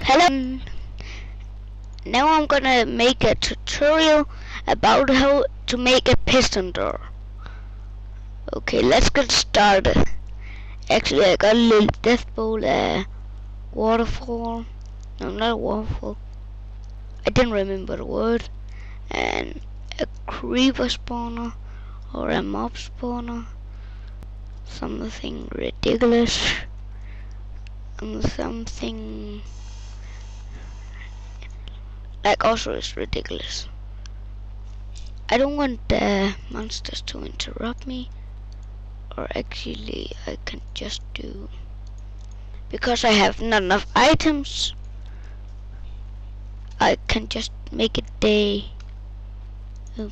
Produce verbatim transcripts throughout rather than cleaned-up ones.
Hello. Now I'm gonna make a tutorial about how to make a piston door. Okay, let's get started. Actually, I got a little death bowl, a waterfall. No, not a waterfall. I didn't remember the word. And a creeper spawner or a mob spawner. Something ridiculous. And something like also is ridiculous. I don't want the monsters to interrupt me, or actually I can just do, because I have not enough items, I can just make it day. Oh.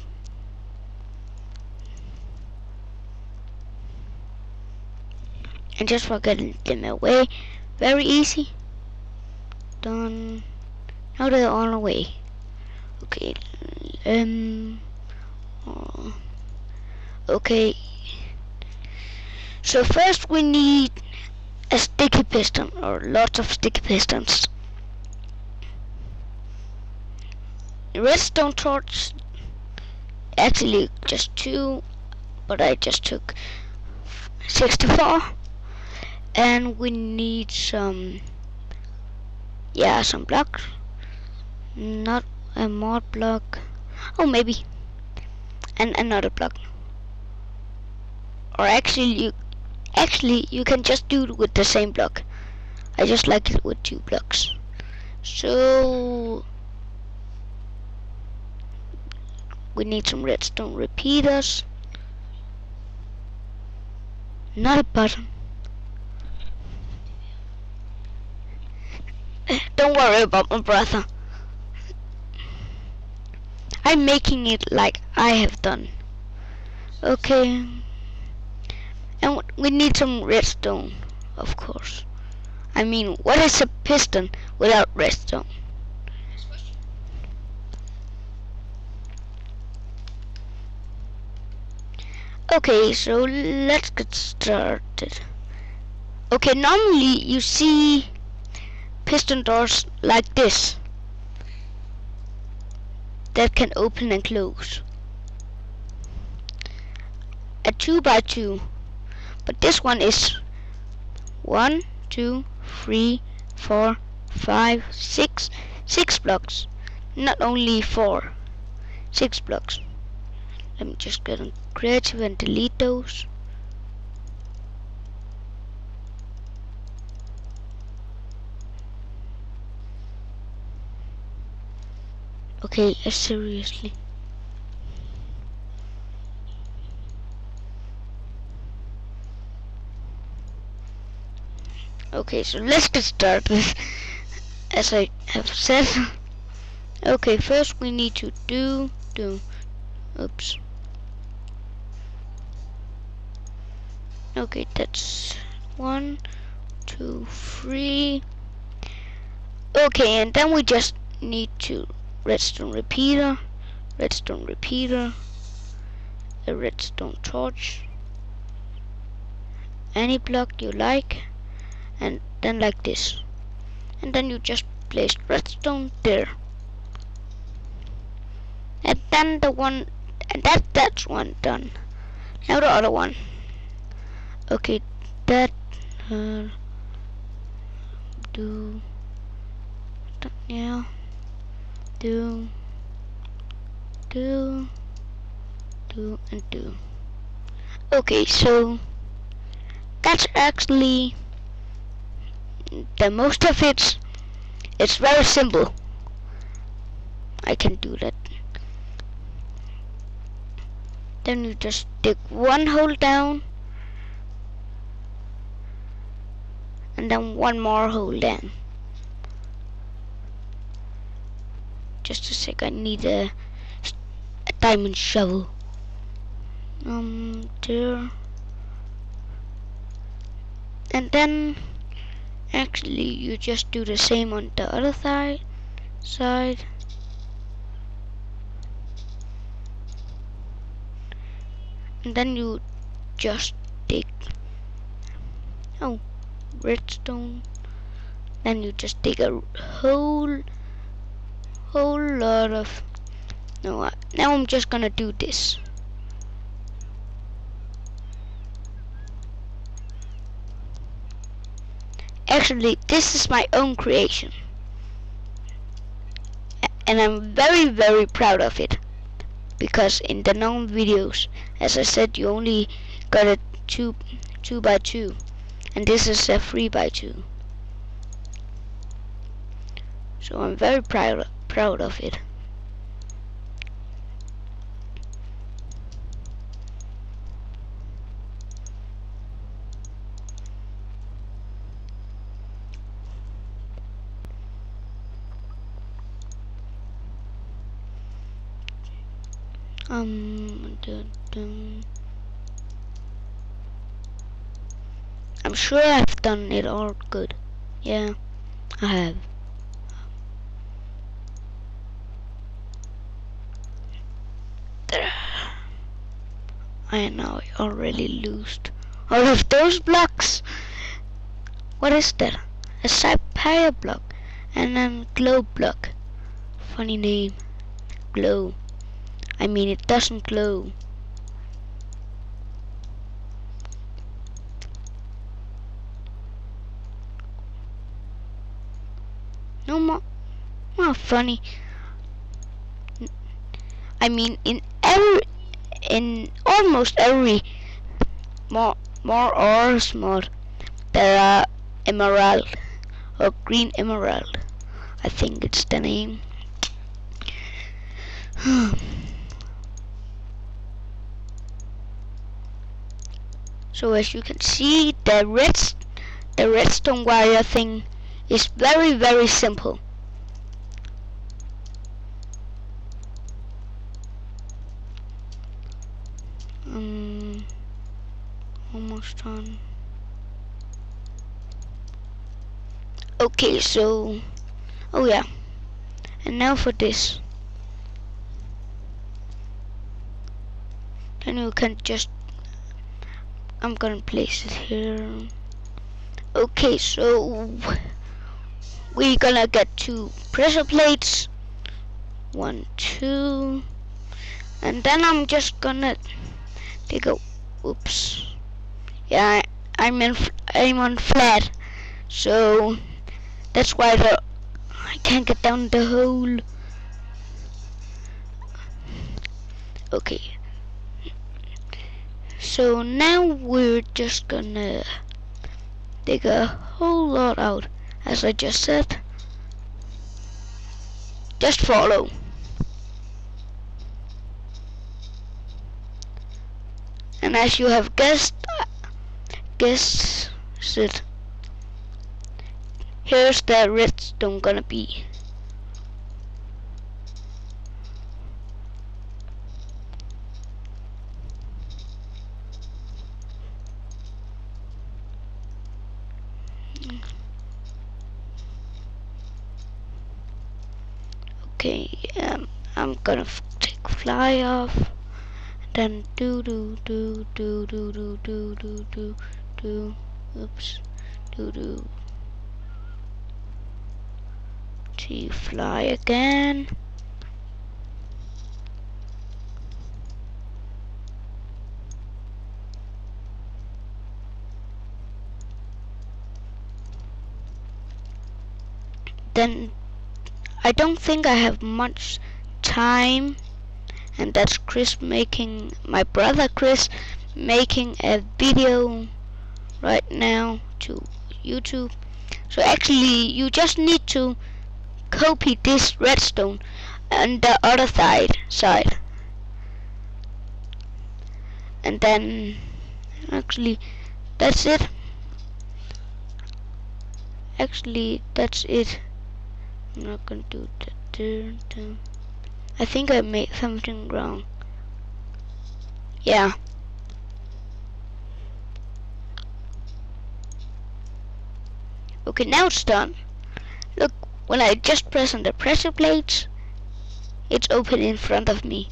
And just for getting them away, very easy. Done. Now they're on the way. Okay. Um. Oh. Okay. So first we need a sticky piston, or lots of sticky pistons. Redstone torch. Actually, just two, but I just took sixty-four. And we need some, yeah, some blocks. Not a mod block. Oh, maybe. And another block. Or actually, you actually you can just do it with the same block. I just like it with two blocks. So we need some redstone repeaters. Not a button. Don't worry about my brother. I'm making it like I have done. Okay. And we need some redstone, of course. I mean, what is a piston without redstone? Okay, so let's get started. Okay, normally you see piston doors like this that can open and close. A two by two. But this one is one, two, three, four, five, six, six blocks. Not only four, six blocks. Let me just get on creative and delete those. Okay, uh, seriously. Okay, so let's get started. As I have said. Okay, first we need to do do oops. Okay, that's one, two, three. Okay, and then we just need to redstone repeater, redstone repeater, a redstone torch, any block you like, and then like this. And then you just place redstone there. And then the one, and that that's one done. Now the other one. Okay, that uh, do yeah do do do and do. Okay, so that's actually the most of it. It's very simple. I can do that. Then you just dig one hole down, and then one more hole down. Just a sec, I need a, a diamond shovel. Um, there. And then, actually, you just do the same on the other side. Side. And then you just dig. Oh, redstone. Then you just take a whole whole lot of no uh, now I'm just gonna do this. Actually, this is my own creation, and I'm very very proud of it, because in the known videos, as I said, you only got a two two by two, and this is a three by two. So I'm very proud proud of it. Um, dun, dun. I'm sure I've done it all good. Yeah, I have. There. I know I already lost all of those blocks. What is that? A sapphire block and a glow block. Funny name. Glow. I mean, it doesn't glow. No more. Not funny. I mean, in every, in almost every more more ores mod, there are emerald or green emerald. I think it's the name. So as you can see, the red the redstone wire thing is very very simple. Um, almost done. Okay, so oh yeah, and now for this. Then you can just, I'm gonna place it here. Okay, so we're gonna get two pressure plates, one, two, and then I'm just gonna take a, oops, yeah, I, I'm in, I'm on flat, so that's why the, I can't get down the hole. Okay. So now we're just gonna dig a whole lot out, as I just said. Just follow. And as you have guessed, guessed it, here's the redstone gonna be. Okay, um, I'm gonna f take fly off, then do do do do do do do do do do, oops, do do, T fly again. Then I don't think I have much time, and that's Chris making, my brother Chris making a video right now to YouTube. So actually you just need to copy this redstone on the other side side and then actually that's it. Actually that's it. I'm not gonna do that. I think I made something wrong. Yeah. Okay, now it's done. Look, when I just press on the pressure plates, it's open in front of me.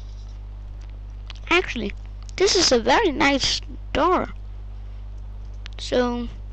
Actually, this is a very nice door. So